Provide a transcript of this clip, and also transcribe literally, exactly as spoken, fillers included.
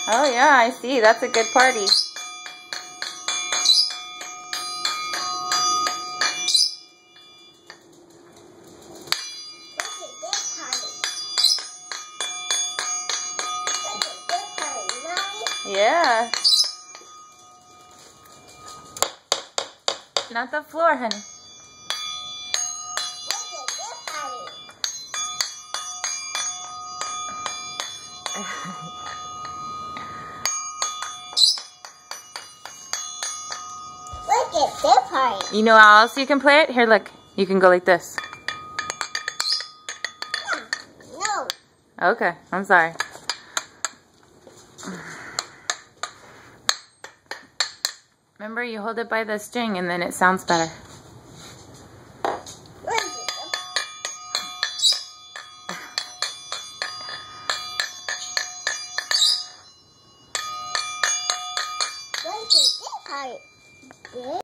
Oh yeah, I see. That's a good party. Yeah. Not the floor, honey. Look at this party. You know how else you can play it? Here, look. You can go like this. No. Okay, I'm sorry. Remember, you hold it by the string and then it sounds better. Look at this party.